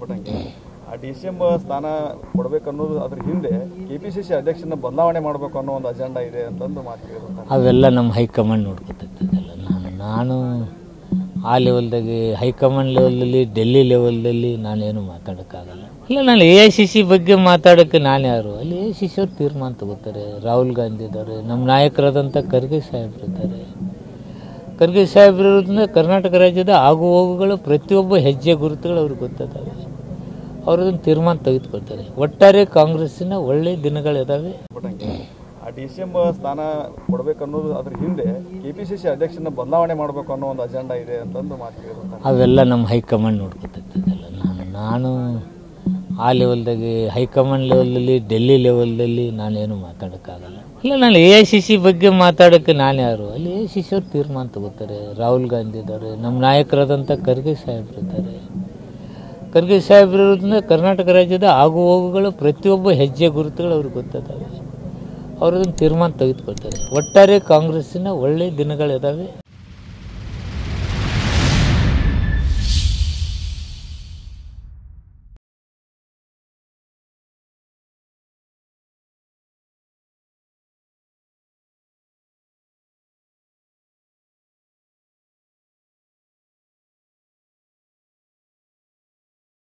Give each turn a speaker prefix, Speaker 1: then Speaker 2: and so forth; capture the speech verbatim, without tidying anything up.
Speaker 1: ಆ D C M ಸ್ಥಾನ ಕೊಡಬೇಕು ಅನ್ನೋದು ಅದ್ರ ಹಿಂದೆ ಕೆ ಪಿ ಸಿ ಸಿ ಅಧ್ಯಕ್ಷನ ಬದಲಾವಣೆ ಮಾಡಬೇಕು ಅನ್ನೋ ಒಂದು ಅಜೆಂಡಾ ಇದೆ ಅಂತಂದು ಮಾತು ಕೇಳಿದ್ರು.
Speaker 2: ಅವೆಲ್ಲ ನಮ್ಮ ಹೈಕಮಾಂಡ್ ನೋಡ್ಕೊತೈತದೆಲ್ಲ. ನಾನು ನಾನು ಆ ಲೆವೆಲ್ದಾಗೆ ಹೈಕಮಾಂಡ್ ಲೆವೆಲಲ್ಲಿ ಡೆಲ್ಲಿ ಲೆವೆಲ್ದಲ್ಲಿ ನಾನೇನು ಮಾತಾಡೋಕ್ಕಾಗಲ್ಲ. ಇಲ್ಲ, ನಾನು ಎ ಐ ಸಿ ಸಿ ಬಗ್ಗೆ ಮಾತಾಡೋಕ್ಕೆ ನಾನು ಯಾರು? ಅಲ್ಲಿ ಎ ಐ ಸಿ ಸಿ ಅವ್ರು ತೀರ್ಮಾನ ತಗೋತಾರೆ. ರಾಹುಲ್ ಗಾಂಧಿ ಇದ್ದಾರೆ, ನಮ್ಮ ನಾಯಕರಾದಂಥ ಖರ್ಗೆ ಸಾಹೇಬ್ರು ಇದ್ದಾರೆ. ಖರ್ಗೆ ಸಾಹೇಬ್ರಿಂದ ಕರ್ನಾಟಕ ರಾಜ್ಯದ ಆಗು ಹೋಗುಗಳು ಪ್ರತಿಯೊಬ್ಬ ಹೆಜ್ಜೆ ಗುರುತುಗಳು ಅವ್ರಿಗೆ ಗೊತ್ತಿದ್ದಾವೆ. ಅವ್ರದನ್ನು ತೀರ್ಮಾನ ತೆಗೆದುಕೊಳ್ತಾರೆ. ಒಟ್ಟಾರೆ ಕಾಂಗ್ರೆಸ್ಸಿನ ಒಳ್ಳೆಯ ದಿನಗಳಿದ್ದಾವೆ.
Speaker 1: ಆ ಡಿ ಸಿ ಎಂ ಸ್ಥಾನ ಕೊಡಬೇಕು ಅನ್ನೋದು ಅದ್ರ ಹಿಂದೆ ಕೆ ಪಿ ಸಿ ಸಿ ಅಧ್ಯಕ್ಷನ ಬದಲಾವಣೆ ಮಾಡಬೇಕು ಅನ್ನೋ ಒಂದು ಅಜೆಂಡಾ ಇದೆ ಅಂತಂದು ಮಾತು ಕೇಳಿದ್ರು.
Speaker 2: ಅವೆಲ್ಲ ನಮ್ಮ ಹೈಕಮಾಂಡ್ ನೋಡ್ಕೊತೈತದೆಲ್ಲ. ನಾನು ನಾನು ಆ ಲೆವೆಲ್ದಾಗೆ ಹೈಕಮಾಂಡ್ ಲೆವೆಲಲ್ಲಿ ಡೆಲ್ಲಿ ಲೆವೆಲ್ದಲ್ಲಿ ನಾನೇನು ಮಾತಾಡೋಕ್ಕಾಗಲ್ಲ. ಇಲ್ಲ, ನಾನು ಎ ಐ ಸಿ ಸಿ ಬಗ್ಗೆ ಮಾತಾಡೋಕ್ಕೆ ನಾನು ಯಾರು? ಅಲ್ಲಿ ಎ ಐ ಸಿ ಸಿ ಅವ್ರು ತೀರ್ಮಾನ ತಗೋತಾರೆ. ರಾಹುಲ್ ಗಾಂಧಿ ಇದ್ದಾರೆ, ನಮ್ಮ ನಾಯಕರಾದಂಥ ಖರ್ಗೆ ಸಾಹೇಬ್ರು ಇದ್ದಾರೆ. ಖರ್ಗೆ ಸಾಹೇಬ್ರಿಂದ ಕರ್ನಾಟಕ ರಾಜ್ಯದ ಆಗು ಹೋಗುಗಳು ಪ್ರತಿಯೊಬ್ಬ ಹೆಜ್ಜೆ ಗುರುತುಗಳು ಅವ್ರಿಗೆ ಗೊತ್ತಿದ್ದಾವೆ. ಅವ್ರದನ್ನು ತೀರ್ಮಾನ ತೆಗೆದುಕೊಳ್ತಾರೆ. ಒಟ್ಟಾರೆ ಕಾಂಗ್ರೆಸ್ಸಿನ ಒಳ್ಳೆಯ ದಿನಗಳಿದ್ದಾವೆ.